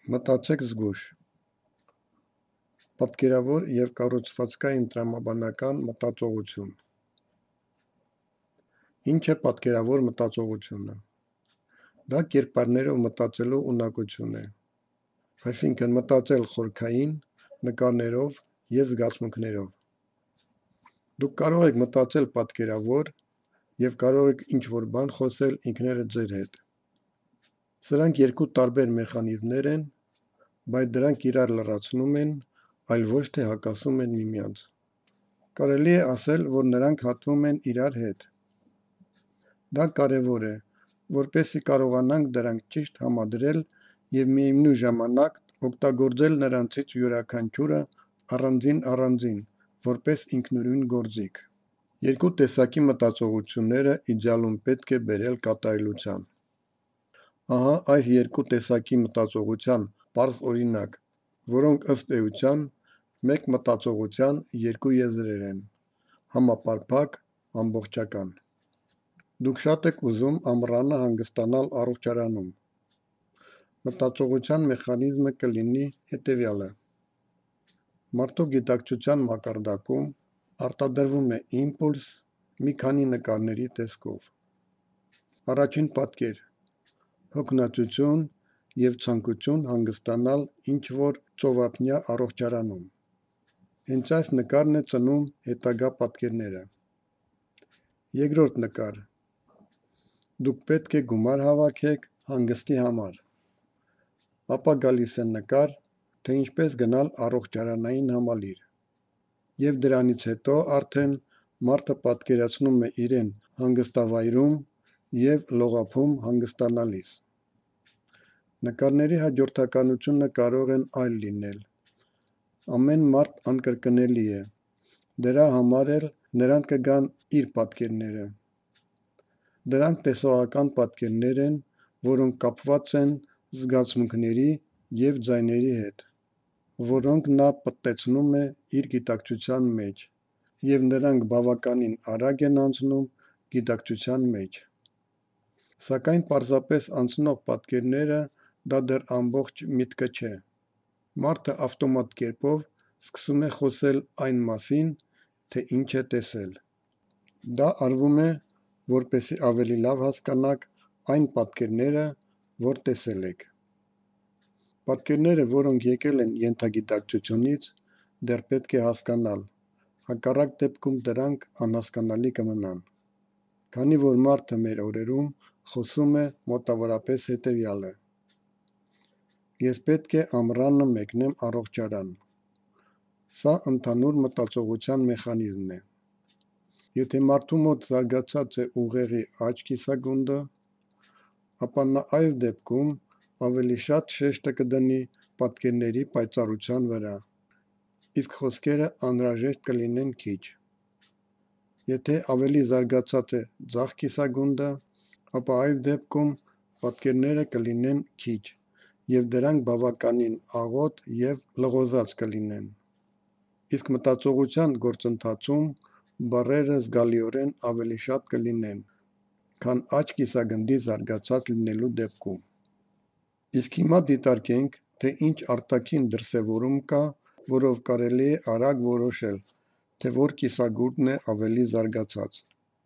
Մտածեք զգույշ, պատկերավոր և կառուցվածքային տրամաբանական մտածողություն։ Ինչ է պատկերավոր մտածողությունը։ Դա կերպարներով մտածելու ունակություն է, այսինքն մտածել խորքային, նկարներով և զգացմունքներով։ Դուք կարող եք մտածել պատկերավոր և կարող եք ինչ-որ բան խոսել ինքներդ ձեր հետ։ Սրանք երկու տարբեր մեխանիզմներ են, բայց դրանք իրար լրացնում են, այլ ոչ թե հակասում են միմյանց։ Կարելի է ասել, որ նրանք հատվում են իրար հետ։ Դա կարևոր է, որպեսզի կարողանանք դրանք ճիշտ համադրել և միևնույն ժամանակ օգտագործել նրանցից յուրաքանչյուրը առանձին, որպես ինքնուրույն գործիք։ Երկու տեսակի մտածողությունները իդեալում պետք է բերել կատարելության։ Ահա այս երկու տեսակի մտածողության պարզ օրինակ, որոնք ըստ էության մեկ մտածողության երկու եզրեր են, համապարփակ, ամբողջական։ Դուք շատ եք ուզում ամռանը հանգստանալ առողջարանում։ Մտածողության մեխանիզմը կլինի հետևյալը. մարդու գիտակցության մակարդակում արտադրվում է իմպուլս մի քանի նկարների տեսքով։ Առաջին պատկեր՝ հոգնածություն և ցանկություն հանգստանալ ինչ-որ ծովափնյա առողջարանում։ Հենց այս նկարն է ծնում հետագա պատկերները։ Երկրորդ նկար. դուք պետք է գումար հավաքեք հանգստի համար։ Ապա գալիս է նկար, թե ինչպես գնալ առողջարանային համալիր։ Եվ դրանից հետո արդեն մարդը պատկերացնում է իրեն հանգստավայրում և լողափում հանգստանալիս։ Նկարների հաջորդականությունը կարող են այլ լինել։ Ամեն մարդ անկրկնելի է, դրա համար էլ նրան կգան իր պատկերները։ Դրանք տեսողական պատկերներ են, որոնք կապված են զգացմունքների և ձայների հետ, որոնք նա պտտեցնում է իր գիտակցության մեջ, և նրանք բավականին արագ են անցնում գիտակցության մեջ։ Սակայն պարզապես անցնող պատկերները դա դեռ ամբողջ միտքը չէ։ Մարդը ավտոմատ կերպով սկսում է խոսել այն մասին, թե ինչ է տեսել։ Դա արվում է, որպեսզի ավելի լավ հասկանաք այն պատկերները, որ տեսել եք։ Պատկերները, որոնք եկել են ենթագիտակցությունից, դեռ պետք է հասկանալ, հակառակ դեպքում դրանք անհասկանալի կմնան։ Քանի որ մարդը մեր օրերում խոսում է մոտավորապես հետևյալը. ես պետք է ամռանը մեկնեմ առողջարան։ Սա ընդհանուր մտածողության մեխանիզմ է։ Եթե մարդու մոտ զարգացած է ուղեղի աջ կիսագունդը, ապա նա այս դեպքում ավելի շատ շեշտը կդնի պատկերների պայծառության վրա, իսկ խոսքերը անհրաժեշտ կլինեն քիչ։ Եթե ավելի զարգացած է ձախ կիսագունդը, ապա այս դեպքում պատկերները կլինեն քիչ, և դրանք բավականին աղոտ և լղոզած կլինեն։ Իսկ մտածողության գործընթացում բառերը զգալիորեն ավելի շատ կլինեն, քան աջ կիսագնդի զարգացած լինելու դեպքում։ Իսկ հիմա դիտարկենք, թե ինչ արտաքին դրսևորում կա, որով կարելի է արագ որոշել, թե որ կիսագունդն է ավելի զարգացած։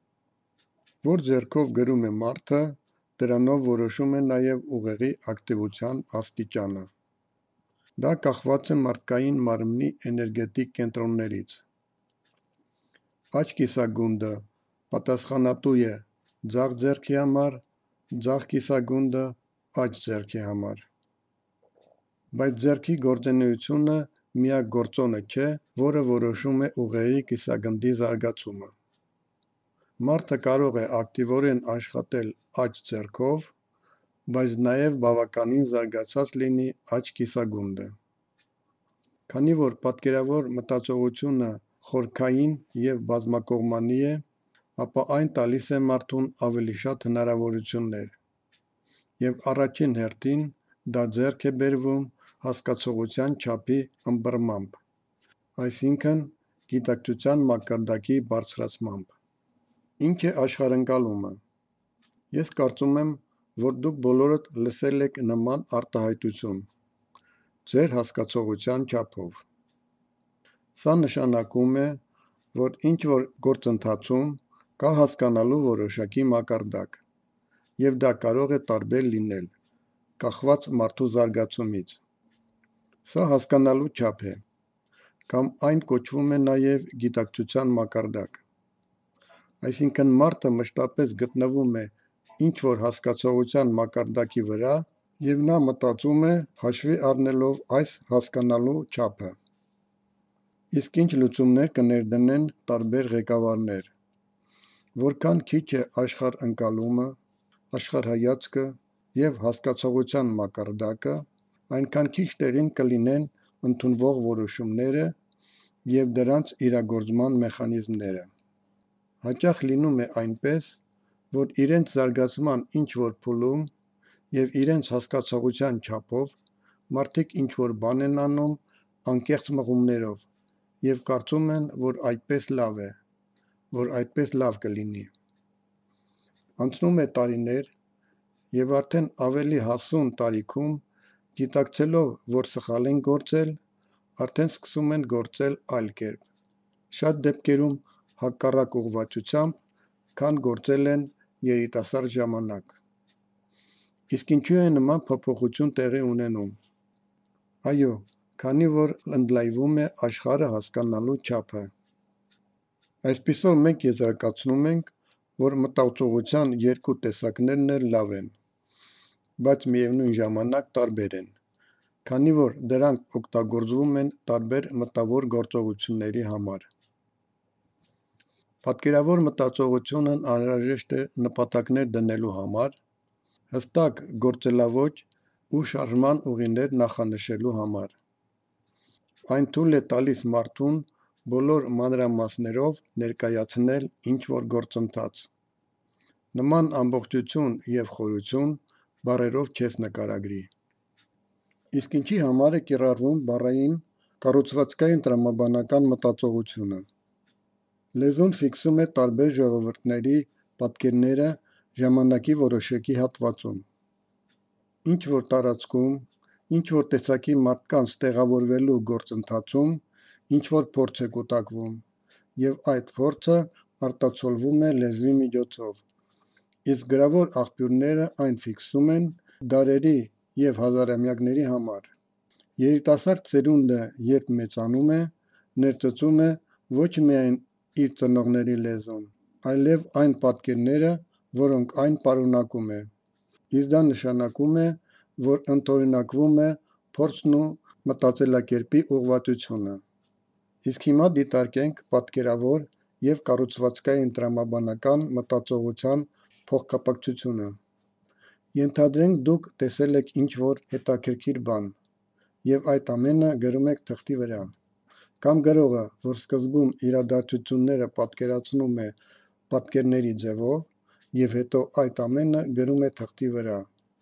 Որ ձեռքով գրում է մարդը, դրանով որոշում է նաև ուղեղի ակտիվության աստիճանը։ Դա կախված է մարդկային մարմնի էներգետիկ կենտրոններից։ Աջ կիսագունդը պատասխանատու է ձախ ձեռքի համար, ձախ կիսագունդը աջ ձեռքի համար։ Բայց ձեռքի գործունեությունը միակ գործոնը չէ, որը որոշում է ուղեղի կիսագնդի զարգացումը։ Մարդը կարող է ակտիվորեն աշխատել աջ ձեռքով, բայց նաև բավականին զարգացած լինի աջ կիսագունդը։ Քանի որ պատկերավոր մտածողությունը խորքային և բազմակողմանի է, ապա այն տալիս է մարդուն ավելի շատ հնարավորություններ, և առաջին հերթին դա ձեռք է բերվում հասկացողության չափի ըմբռնմամբ, այսինքն գիտակցության մակարդակի բարձրացմամբ։ Ինչ է աշխարհընկալումը։ Ես կարծում եմ, որ դուք բոլորդ լսել եք նման արտահայտություն, ձեր հասկացողության չափով։ Սա նշանակում է, որ ինչ-որ գործընթացում կա հասկանալու որոշակի մակարդակ, և դա կարող է տարբեր լինել, կախված մարդու զարգացումից։ Սա հասկանալու չափ է, կամ այն կոչվում է նաև գիտակցության մակարդակ։ Այսինքն մարդը մշտապես գտնվում է ինչ-որ հասկացողության մակարդակի վրա, և նա մտածում է հաշվի առնելով այս հասկանալու չափը։ Իսկ ինչ լուծումներ կներդնեն տարբեր ղեկավարներ։ Որքան քիչ է աշխարհընկալումը, աշխարհայացքը և հասկացողության մակարդակը, այնքան քիչ տեղին կլինեն ընդունվող որոշումները և դրանց իրագործման մեխանիզմները։ Հաճախ լինում է այնպես, որ իրենց զարգացման ինչ-որ փուլում և իրենց հասկացողության չափով մարդիկ ինչ-որ բան են անում անկեղծ մղումներով և կարծում են, որ այդպես լավ է, որ այդպես լավ կլինի։ Անցնում է տարիներ, և արդեն ավելի հասուն տարիքում, գիտակցելով, որ սխալ են գործել, արդեն սկսում են գործել այլ կերպ, շատ դեպքերում հակառակ ուղղվածությամբ, քան գործել են երիտասարդ ժամանակ։ Իսկ ինչու է նման փոփոխություն տեղի ունենում։ Այո, քանի որ ընդլայնվում է աշխարհը հասկանալու չափը։ Այսպիսով մենք եզրակացնում ենք, որ մտածողության երկու տեսակներն էլ լավ են, բայց միևնույն ժամանակ տարբեր են, քանի որ դրանք օգտագործվում են տարբեր մտավոր գործողությունների համար։ Պատկերավոր մտածողությունն անհրաժեշտ է նպատակներ դնելու համար, հստակ գործելաոճ ու շարժման ուղիներ նախանշելու համար։ Այն թույլ է տալիս մարդուն բոլոր մանրամասներով ներկայացնել ինչ-որ գործընթաց։ Նման ամբողջություն և խորություն բառերով չես նկարագրի։ Իսկ ինչի համար է կիրառվում բառային կառուցվածքային տրամաբանական մտածողությունը։ Լեզուն ֆիքսում է տարբեր ժողովուրդների պատկերները ժամանակի որոշակի հատվածում։ Ինչ-որ տարածքում, ինչ-որ տեսակի մարդկանց տեղավորվելու գործընթացում ինչ-որ փորձ է կուտակվում, և այդ փորձը արտացոլվում է լեզվի միջոցով, իսկ գրավոր աղբյուրները այն ֆիքսում են դարերի և հազարամյակների համար։ Երիտասարդ սերունդը, երբ մեծանում է, ներծծում է ոչ միայն իր ծնողների լեզուն, այլև այն պատկերները, որոնք այն պարունակում է, իսկ դա նշանակում է, որ ընդօրինակվում է փորձն ու մտածելակերպի ուղղվածությունը։ Իսկ հիմա դիտարկենք պատկերավոր և կառուցվածքային տրամաբանական մտածողության փոխկապակցությունը։ Ենթադրենք դուք տեսել եք ինչ-որ հետաքրքիր բան, և այդ ամենը գրում եք թղթի վրա, կամ գրողը, որ սկզբում իրադարձությունները պատկերացնում է պատկերների ձևով, և հետո այդ ամենը գրում է թղթի վրա։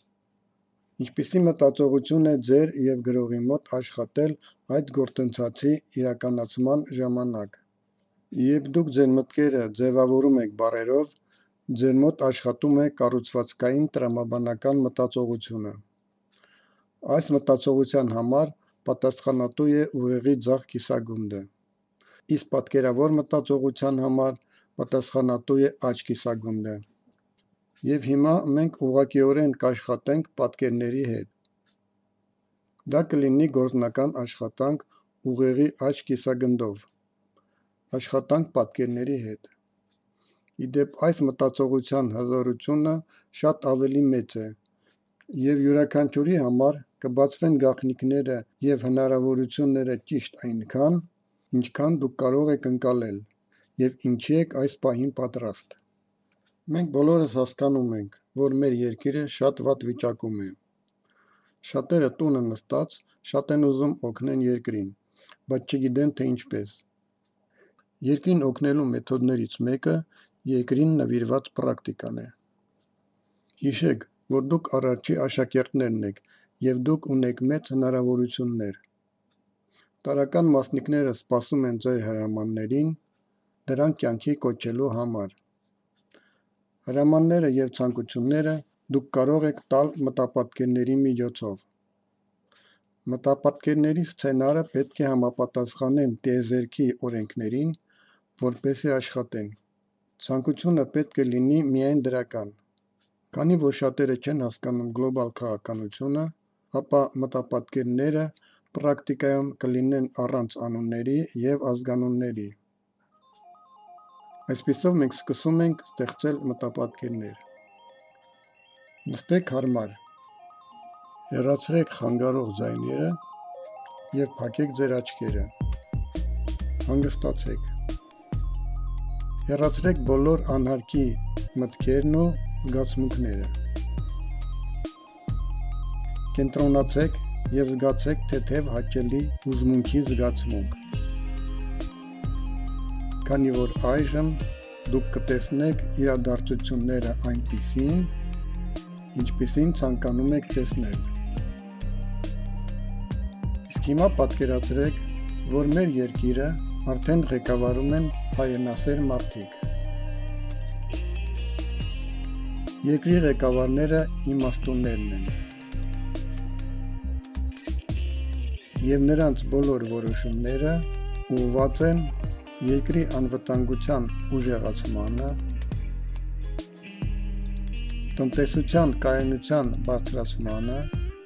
Ինչպիսի մտածողություն է ձեր և գրողի մոտ աշխատել այդ գործընթացի իրականացման ժամանակ։ Երբ դուք ձեր մտքերը ձևավորում եք բառերով, ձեր մոտ աշխատում է կառուցվածքային տրամաբանական մտածողությունը։ Այս մտածողության համար պատասխանատու է ուղեղի ձախ կիսագունդը, իսկ պատկերավոր մտածողության համար պատասխանատու է աջ կիսագունդը։ Եվ հիմա մենք ուղղակիորեն կաշխատենք պատկերների հետ։ Դա կլինի գործնական աշխատանք ուղեղի աջ կիսագնդով, աշխատանք պատկերների հետ։ Ի դեպ, այս մտածողության հզորությունը շատ ավելի մեծ է, և յուրաքանչյուրի համար կբացվեն գաղտնիքները և հնարավորությունները ճիշտ այնքան, ինչքան դուք կարող եք ընկալել, և ինչի եք այս պահին պատրաստ։ Մենք բոլորս հասկանում ենք, որ մեր երկիրը շատ վատ վիճակում է։ Շատերը տունը նստած շատ են ուզում օգնեն երկրին, բայց չգիտեն, թե ինչպես։ Երկրին օգնելու մեթոդներից մեկը երկրին նվիրված պրակտիկան է։ Հիշեք, որ դուք առաջի աշակերտներն եք, և դուք ունեք մեծ հնարավորություններ։ Տարրական մասնիկները սպասում են ձեր հրամաններին, դրանք կյանքի կոչելու համար։ Հրամանները և ցանկությունները դուք կարող եք տալ մտապատկերների միջոցով։ Մտապատկերների սցենարը պետք է համապատասխանեն տիեզերքի օրենքներին, որպեսզի աշխատեն։ Ցանկությունը պետք է լինի միայն դրական։ Քանի որ շատերը չեն հասկանում գլոբալ քաղաքականությունը, ապա մտապատկերները պրակտիկայում կլինեն առանց անունների և ազգանունների։ Այսպիսով մենք սկսում ենք ստեղծել մտապատկերներ։ Նստեք հարմար, հեռացրեք խանգարող ձայները և փակեք ձեր աչքերը։ Հանգստացեք։ Հեռացրեք բոլոր անհարկի մտքերն ու զգացմունքները։ Կենտրոնացեք և զգացեք թեթև հաճելի հուզմունքի զգացմունք։ Քանի որ այժմ դուք կտեսնեք իրադարձությունները այնպիսին, ինչպիսին ցանկանում եք տեսնել։ Իսկ հիմա պատկերացրեք, որ մեր երկիրը արդեն ղեկավարում են հայրենասեր մարդիկ։ Երկրի ղեկավարները իմաստուններն են, և նրանց բոլոր որոշումները ուղղված են երկրի անվտանգության ուժեղացմանը, տնտեսության կայունության բարձրացմանը,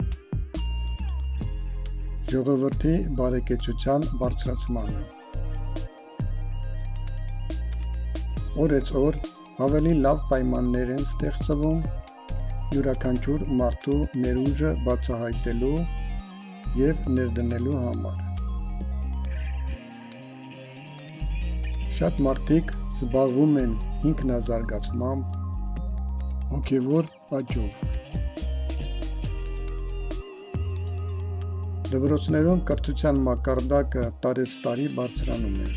ժողովրդի բարեկեցության բարձրացմանը։ Օրեցօր ավելի լավ պայմաններ են ստեղծվում յուրաքանչյուր մարդու ներուժը բացահայտելու և ներդնելու համար։ Շատ մարդիկ զբաղվում են ինքնազարգացմամբ, հոգևոր աճով։ Դպրոցներում կրթության մակարդակը տարեցտարի բարձրանում է։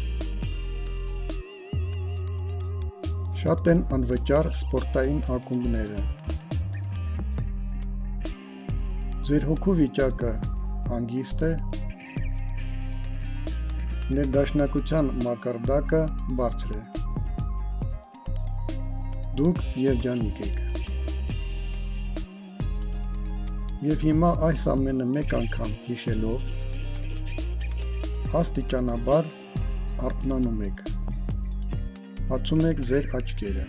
Շատ են անվճար սպորտային ակումբները։ Ձեր հոգու վիճակը հանգիստ է, ներդաշնակության մակարդակը բարձր է։ Դուք երջանիկ եք։ Եվ հիմա այս ամենը մեկ անգամ հիշելով, աստիճանաբար արթնանում եք, բացում եք ձեր աչքերը։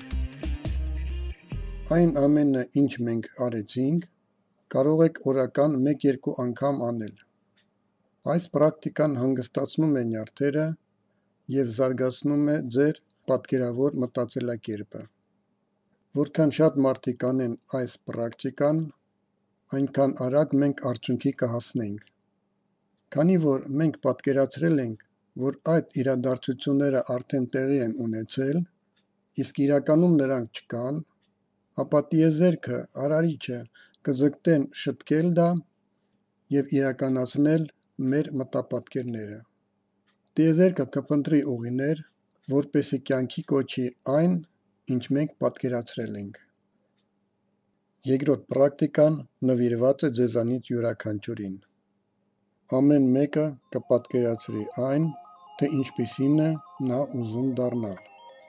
Այն ամենը, ինչ մենք արեցինք, կարող եք օրական 1-2 անգամ անել։ Այս պրակտիկան հանգստացնում է նյարդերը և զարգացնում է ձեր պատկերավոր մտածելակերպը։ Որքան շատ մարդիկ անեն այս պրակտիկան, այնքան արագ մենք արդյունքի կհասնենք։ Քանի որ մենք պատկերացրել ենք, որ այդ իրադարձությունները արդեն տեղի են ունեցել, իսկ իրականում նրանք չկան, ապա տիեզերքը, արարիչը կձգտեն շտկել դա և իրականացնել մեր մտապատկերները։ Տիեզերքը կփնտրի ուղիներ, որպեսզի կյանքի կոչի այն, ինչ մենք պատկերացրել ենք։ Երկրորդ պրակտիկան նվիրված է ձեզանից յուրաքանչյուրին։ Ամեն մեկը կպատկերացրի այն, թե ինչպիսին է նա ուզում դառնալ։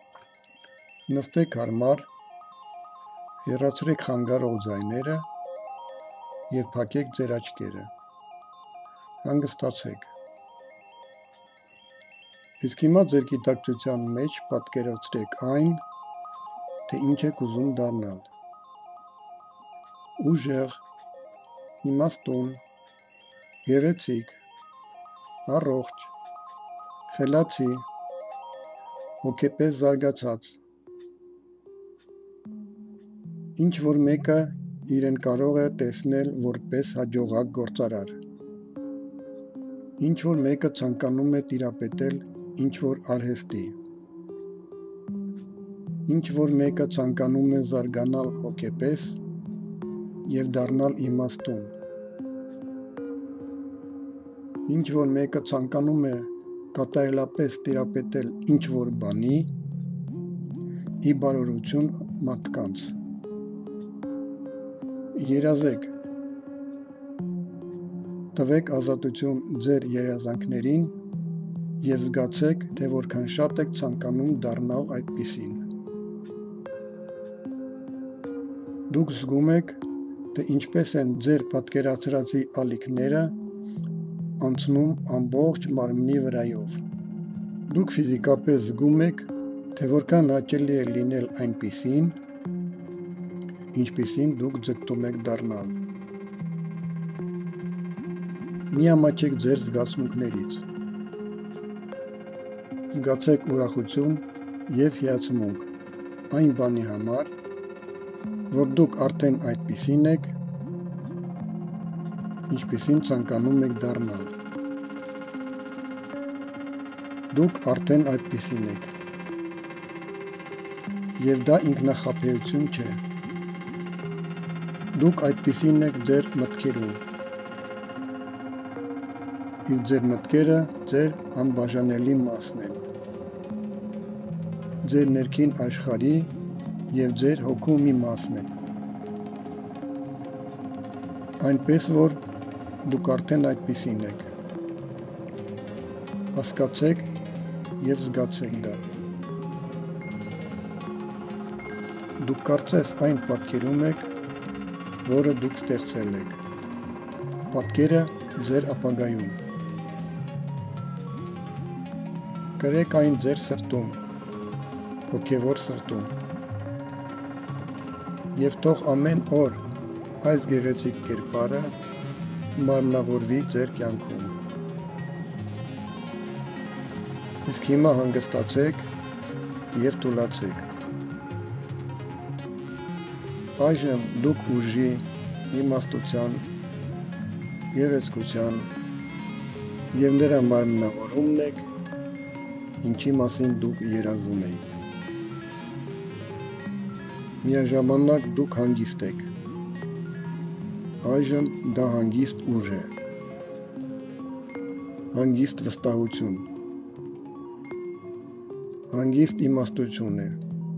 Նստեք հարմար, հեռացրեք խանգարող ձայները և փակեք ձեր աչքերը։ Հանգստացեք։ Իսկ հիմա ձեր գիտակցության մեջ պատկերացրեք այն, թե ինչ եք ուզում դառնալ։ Ուժեղ, իմաստուն, գեղեցիկ, առողջ, խելացի, հոգեպես զարգացած։ Ինչ որ մեկը իրեն կարող է տեսնել որպես հաջողակ գործարար։ Ինչ որ մեկը ցանկանում է տիրապետել ինչ-որ արհեստի։ Ինչ որ մեկը ցանկանում է զարգանալ հոգեպես և դառնալ իմաստուն։ Ինչ որ մեկը ցանկանում է կատարելապես տիրապետել ինչ-որ բանի ի բարօրություն մարդկանց։ Երազեք։ Տվեք ազատություն ձեր երազանքներին և զգացեք, թե որքան շատ եք ցանկանում դառնալ այդպիսին։ Դուք զգում եք, թե ինչպես են ձեր պատկերացրածի ալիքները անցնում ամբողջ մարմնի վրայով։ Դուք ֆիզիկապես զգում եք, թե որքան հաճելի է լինել այնպիսին, ինչպիսին դուք ձգտում եք դառնալ։ Մի ամաչեք ձեր զգացմունքներից։ Զգացեք ուրախություն և հիացմունք այն բանի համար, որ դուք արդեն այդպիսին եք, ինչպիսին ցանկանում եք դառնալ։ Դուք արդեն այդպիսին եք։ Եվ դա ինքնախաբեություն չէ։ Դուք այդպիսին եք ձեր մտքերում։ Իսկ ձեր մտքերը ձեր անբաժանելի մասն են։ Ձեր ներքին աշխարհի և ձեր հոգու մի մասն են։ Այնպես որ դուք արդեն այդպիսին եք։ Հասկացեք և զգացեք դա։ Դուք կարծես այն պատկերում եք, որը դուք ստեղծել եք։ Պատկերը ձեր ապագայում։ Կրեք այն ձեր սրտում, հոգևոր սրտում։ Եվ թող ամեն օր այս գեղեցիկ կերպարը մարմնավորվի ձեր կյանքում։ Իսկ հիմա հանգստացեք և թուլացեք։ Այժմ դուք ուժի, իմաստության, գեղեցկության և նրա մարմնավորումն եք, ինչի մասին դուք երազում էիք։ Միաժամանակ դուք հանգիստ եք։ Այժմ դա հանգիստ ուժ է։ Հանգիստ վստահություն։ Հանգիստ իմաստություն է։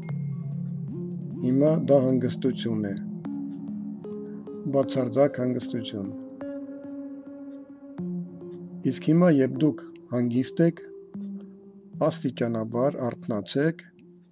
Հիմա դա հանգստություն է։ Բացարձակ հանգստություն։ Իսկ հիմա, երբ դուք հանգիստ եք, աստիճանաբար արթնացեք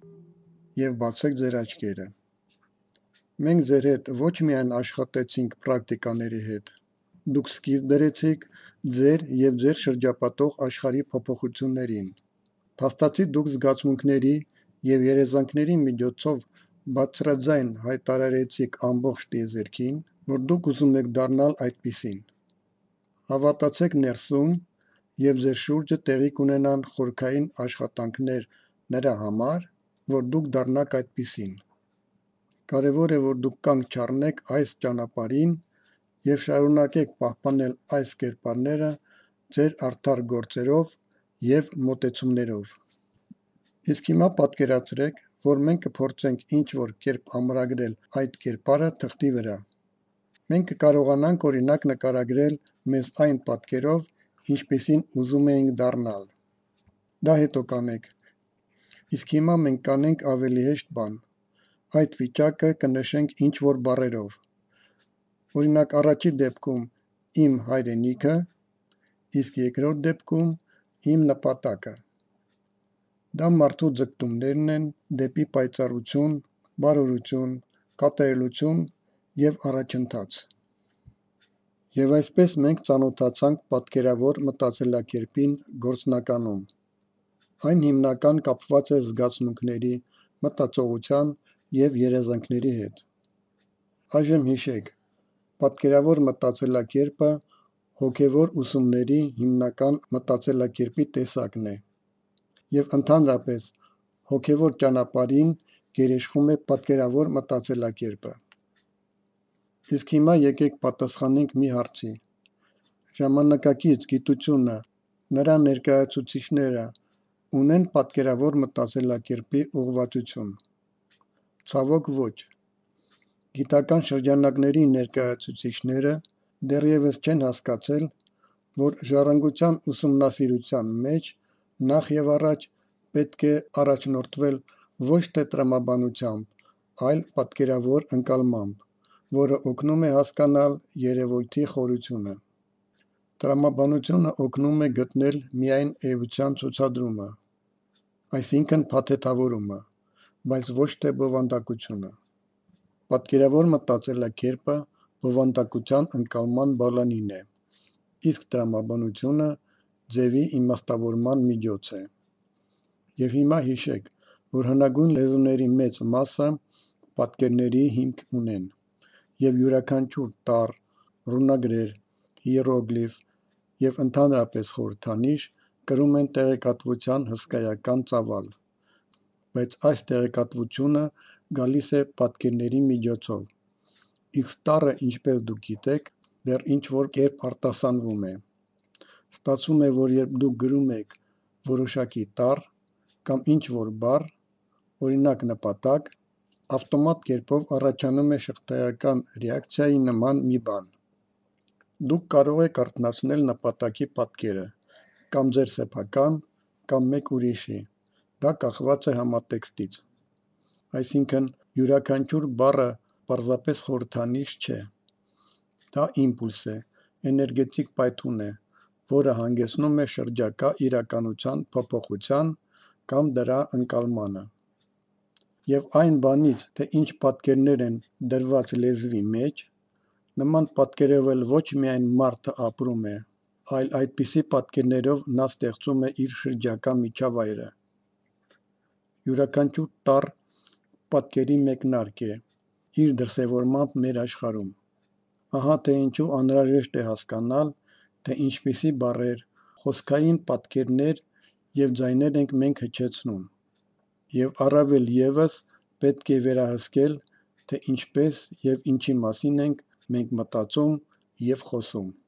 և բացեք ձեր աչքերը։ Մենք ձեր հետ ոչ միայն աշխատեցինք պրակտիկաների հետ, դուք սկիզբ բերեցիք ձեր և ձեր շրջապատող աշխարհի փոփոխություններին։ Փաստացի դուք զգացմունքների և երազանքների միջոցով բարձրաձայն հայտարարեցիք ամբողջ տիեզերքին, որ դուք ուզում եք դառնալ այդպիսին։ Հավատացեք ներսում և ձեր շուրջը տեղի կունենան խորքային աշխատանքներ նրա համար, որ դուք դառնաք այդպիսին։ Կարևոր է, որ դուք կանգ չառնեք այս ճանապարհին և շարունակեք պահպանել այս կերպարները ձեր արդար գործերով և մոտեցումներով։ Իսկ հիմա պատկերացրեք, որ մենք կփորձենք ինչ-որ կերպ ամրագրել այդ կերպարը թղթի վրա։ Մենք կկարողանանք օրինակ նկարագրել մեզ այն պատկերով, ինչպիսին ուզում էինք դառնալ։ Դա հետո կանեք։ Իսկ հիմա մենք կանենք ավելի հեշտ բան։ Այդ վիճակը կնշենք ինչ-որ բառերով։ Օրինակ առաջի դեպքում իմ հայրենիքը, իսկ երկրորդ դեպքում իմ նպատակը։ Դա մարդու ձգտումներն են դեպի պայծառություն, բարօրություն, կատարելություն և առաջընթաց։ Եվ այսպես մենք ծանոթացանք պատկերավոր մտածելակերպին գործնականում։ Այն հիմնական կապված է զգացմունքների, մտածողության և երազանքների հետ։ Այժմ հիշեք, պատկերավոր մտածելակերպը հոգևոր ուսումների հիմնական մտածելակերպի տեսակն է և ընդհանրապես հոգևոր ճանապարհին գերեշխում է պատկերավոր մտածելակերպը։ Իսկ հիմա եկեք պատասխանենք մի հարցի. ժամանակակից գիտությունը, նրա ներկայացուցիչները ունեն պատկերավոր մտածելակերպի ուղղվածություն։ Ցավոք ոչ։ Գիտական շրջանակների ներկայացուցիչները դեռևս չեն հասկացել, որ ժառանգության ուսումնասիրության մեջ նախ և առաջ պետք է առաջնորդվել ոչ թե տրամաբանությամբ, այլ պատկերավոր ընկալմամբ, որը օգնում է հասկանալ երևույթի խորությունը։ Տրամաբանությունը օգնում է գտնել միայն էության ցուցադրումը, այսինքն փաթեթավորումը, բայց ոչ թե բովանդակությունը։ Պատկերավոր մտածելակերպը բովանդակության ընկալման բալանին է։ իսկ տրամաբանությունը ձևի իմաստավորման միջոց է։ Եվ հիմա հիշեք, որ հնագույն լեզուների մեծ մասը պատկերների հիմք ունեն, և յուրաքանչյուր տառ, ռունագրեր, հիերոգլիֆ և ընդհանրապես խորհրդանիշ կրում են տեղեկատվության հսկայական ծավալ, բայց այս տեղեկատվությունը գալիս է պատկերների միջոցով, իսկ տառը, ինչպես դուք գիտեք, դեռ ինչ-որ կերպ արտասանվում է։ Ստացվում է, որ երբ դուք գրում եք որոշակի տառ կամ ինչ-որ բառ, օրինակ նպատակ, ավտոմատ կերպով առաջանում է շղթայական ռեակցիայի նման մի բան։ Դուք կարող եք արթնացնել նպատակի պատկերը, կամ ձեր սեփական, կամ մեկ ուրիշի, դա կախված է համատեքստից։ Այսինքն, յուրաքանչյուր բառը պարզապես խորհրդանիշ չէ։ Դա իմպուլս է, էներգետիկ պայթյուն է, որը հանգեցնում է շրջակա իրականության փոփոխության կամ դրա ընկալմանը։ Եվ այն բանից, թե ինչ պատկերներ են դրված լեզվի մեջ, նման պատկերով էլ ոչ միայն մարդը ապրում է, այլ այդպիսի պատկերներով նա ստեղծում է իր շրջակա միջավայրը։ Յուրաքանչյուր տառ պատկերի մեկնարկ է իր դրսևորմամբ մեր աշխարհում։ Ահա թե ինչու անհրաժեշտ է հասկանալ, թե ինչպիսի բառեր, խոսքային պատկերներ և ձայներ ենք մենք հնչեցնում, և առավել ևս պետք է վերահսկել, թե ինչպես և ինչի մասին ենք մենք մտածում և խոսում։